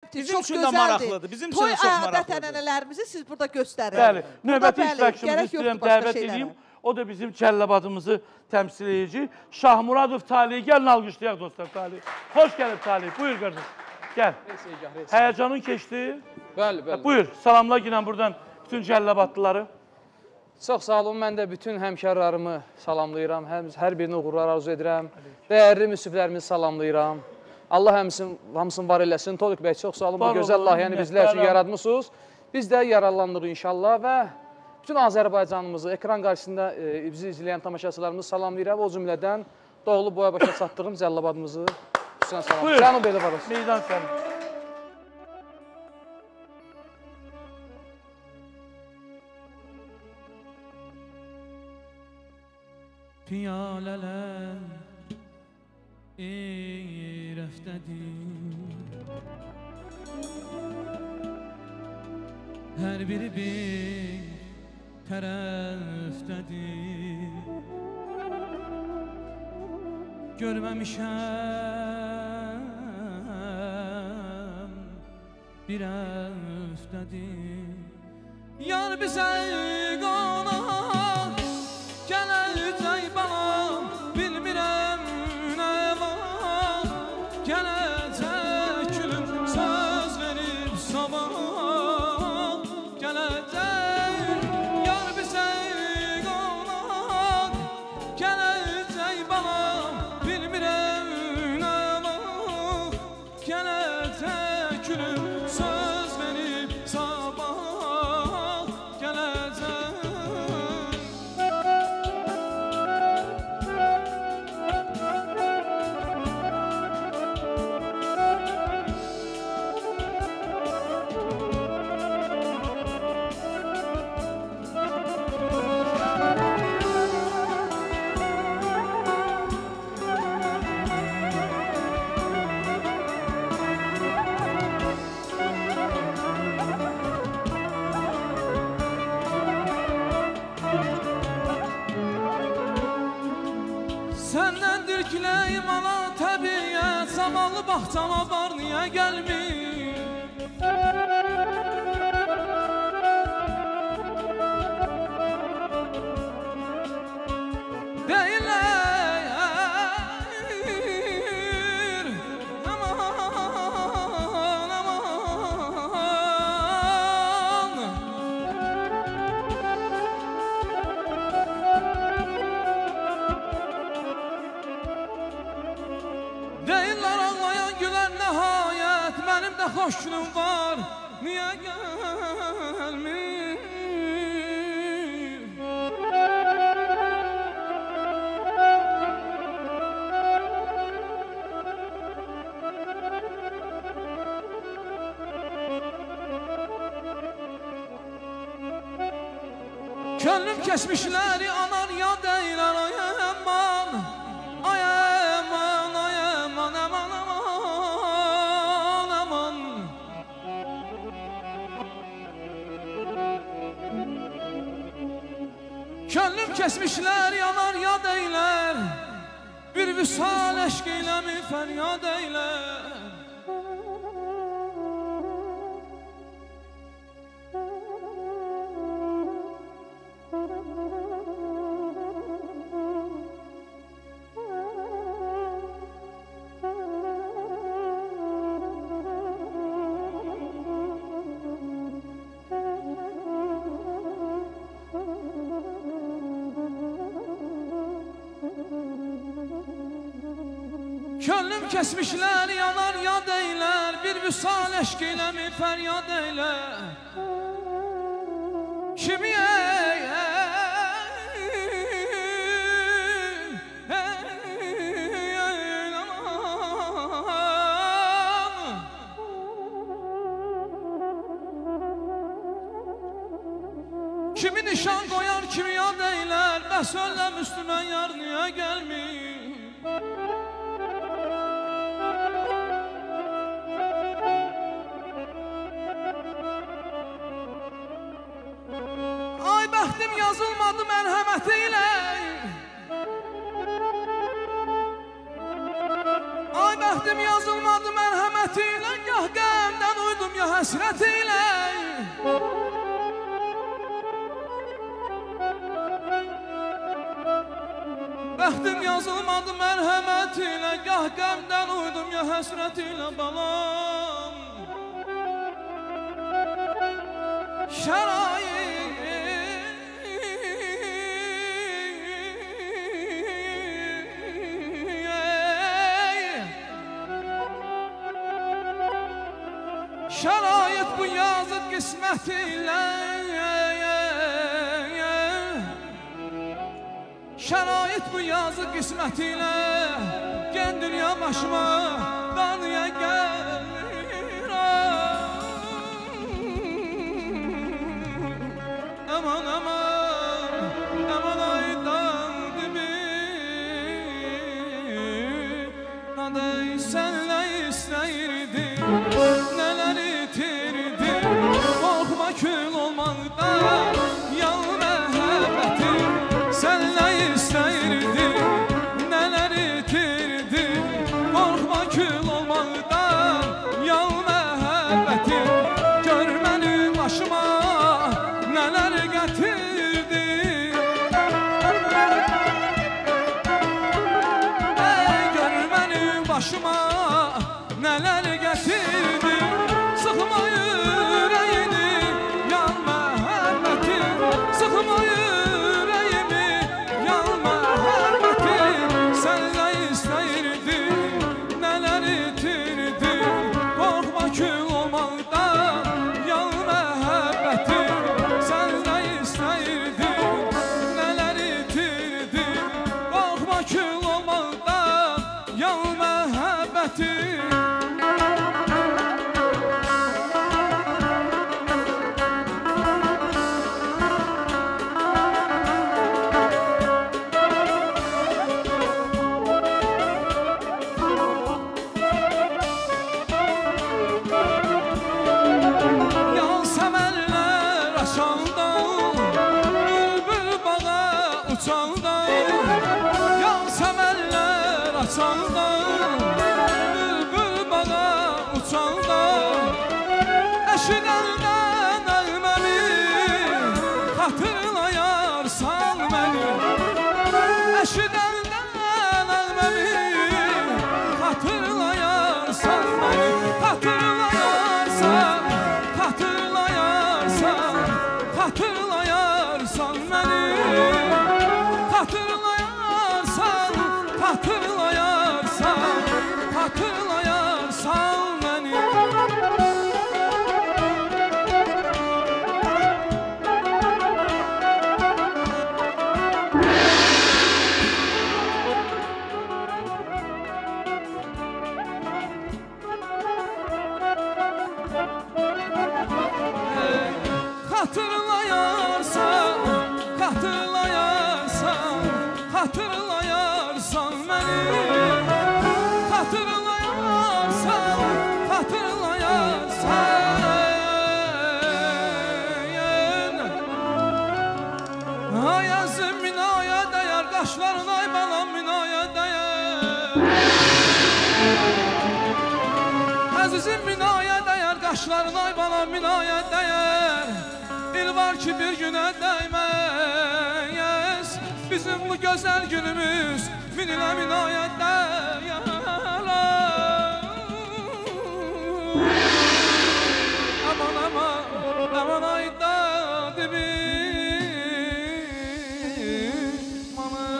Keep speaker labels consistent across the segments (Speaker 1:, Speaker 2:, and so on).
Speaker 1: etdi.
Speaker 2: Bizim
Speaker 1: Çox
Speaker 2: üçün də
Speaker 1: gözəldir.
Speaker 2: maraqlıdır. Bizim üçün də çox
Speaker 1: Toy
Speaker 2: maraqlıdır.
Speaker 1: ətənənələrimizi siz burada göstərin.
Speaker 3: Bəli, növbəti
Speaker 1: Burada,
Speaker 3: iştirakçımızı
Speaker 1: gərək
Speaker 3: istəyirəm
Speaker 1: yoxdur başqa
Speaker 3: dəvət
Speaker 1: şeylərə.
Speaker 3: edeyim. O da bizim Cəlilabadımızı təmsil edici Şahmuradov Talih. Gəlin alqışlayaq dostlar Talih. Xoş gəlib Talih. Buyur qardaş. Gəl. Həyəcanın keçdi.
Speaker 4: Bəli, bəli.
Speaker 3: Buyur, salamla yine buradan bütün Cəlilabadlıları.
Speaker 4: Çox sağ olun, mən də bütün həmkarlarımı salamlayıram, hər birini uğurlar arzu edirəm. Dəyərli müsiflərimizi salamlayıram. Allah hamısını var eləsin. Tolik bəy, çox sağ olun, bu gözəl layihəni bizlər üçün yaratmışsınız. Biz də yararlandırıq inşallah və bütün Azərbaycanımızı, ekran qarşısında bizi izləyən tamaşaçılarımızı salamlayıram. O cümlədən doğulu boya başa çatdığım Cəlilabadımızı xüsusən salamlayıram.
Speaker 3: Buyur,
Speaker 4: Canım belə var olsun.
Speaker 3: meydan sənin.
Speaker 5: Piyalələr rəftədir, hər biri bir tərəfdədir. Görməmişəm bir əfdədir. Yar bizə qonaq gələcək balam, bilmirəm nə var. Gələcək gülüm, söz verib sabah. Gələcək yar bizə qonaq gələcək balam, bilmirəm nə var. Gələcək gülüm, söz verib sabah. Səndəndir küləyim ala təbiyyət, zavallı baxcama var niyə gəlmir? Deyirlər aman aman. Deyirlər ağlayan gülər nəhayət, mənim də xoş günüm var, niyə gəlmir? Könlüm keçmişləri anar ya deyirlər ay aman. Ay aman, ay aman, aman, aman, aman. Könlüm kesmişler yanar yad eyler, bir vüsal eşk ile mi feryat eyler. Könlüm kesmişler yanar yad eyler, bir vüsal eşk ile mi feryat eyler. Kimi kimi nişan koyar, kimi yad eyler. Bəs ölləm üstümə yar niyə gəlmir? Ay bəxtim yazılmadı mərhəmətiyle, ay bəxtim yazılmadı mərhəmətiyle. Gah qəmdən həsrət ilə. Bəxtim yazılmadı mərhəmət ilə, gah qəmdən uydum ya həsrət ilə balam. Şərait bu yazıq qismət ilə. Şərait bu yazıq qismət ilə. Gen dünya başıma danıya gəlir. Aman aman, aman aydan dibi. Naday sənlə istəyirdim, nələr itirdim. Qorxma kül olmaqdan, yal məhəbbətim. Sənlə istəyirdim, nələr itirdim. Qorxma kül olmaqdan, yal məhəbbətim. Gör mənim başıma nələr gətirdim. Gör mənim başıma nələr gətirdim. Sıxma ürəyini, yal məhəbbətim. Sıxma ürəyimi, yal məhəbbətim. Sənlə istəyirdim, nələr itirdim. Qorxma kül olmaqdan, yal məhəbbətim. Sənlə istəyirdim, nələr itirdim. Qorxma kül olmaqdan, yal məhəbbətim. Yal səmərlər açanda, bülbül bağa uçanda. Yal səmərlər açanda, bülbül bağa uçanda. Eşidəndə nəğməmi, xatırlayarsan məni. Eşidəndə nəğməmi, xatırlayarsan məni. Xatırlayarsan, xatırlayarsan, xatırlayarsan məni. Xatırlayarsan, xatırlayarsan, xatırlayarsan məni. Xatırlayarsan, xatırlayarsan, xatırlayarsan məni. Xatırlayarsan, xatırlayarsan. Ay əzim minaya dəyər, qaşların ay balam minaya dəyər. Əzizim minaya dəyər, qaşların ay balam minaya dəyər. Il var ki bir günə dəyməyəz. Bizim bu gözəl günümüz min ilə minaya dəyər. Aman aman, aman ayda dibim.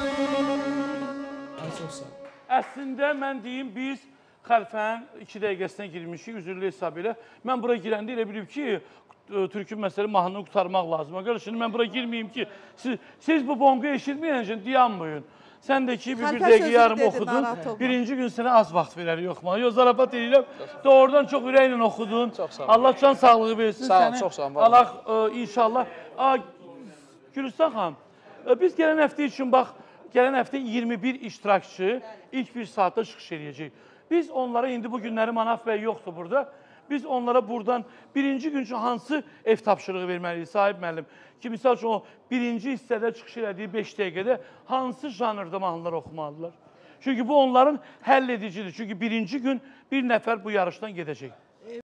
Speaker 3: Əslində mən deyim, biz xəlfənin 2 dəqiqəsinə girmişik, üzürlü hesab ilə. Mən bura girəndə elə bilib ki, türkün məsələ mahnını qutarmaq lazım. Şimdi mən bura girməyim ki, siz bu bonqu eşitməyən üçün dayanmayın. Sən də ki, bir dəqiqə yarım oxudun, birinci gün sənə az vaxt verər yoxma. Yox, zarafat edirəm, doğrudan çox ürəklə oxudun. Allah can sağlığı versin səni.
Speaker 4: Sağ ol, çox sağ ol.
Speaker 3: Allah inşallah. Gülüstan xanım, biz gələn həftə üçün, bax, gələn həftə 21 iştirakçı ilk bir saatda çıxış edəcək. Biz onlara, indi bu günləri Manaf bəy yoxdur burada, biz onlara buradan birinci gün üçün hansı ev tapşırığı verməliyik, sahib müəllim? Ki, misal üçün o birinci hissədə çıxış elədiyi 5 dəqiqədə hansı janrda mahnılar oxumalıdırlar? Çünki bu onların həll edicidir. Çünki birinci gün bir nəfər bu yarışdan gedəcək.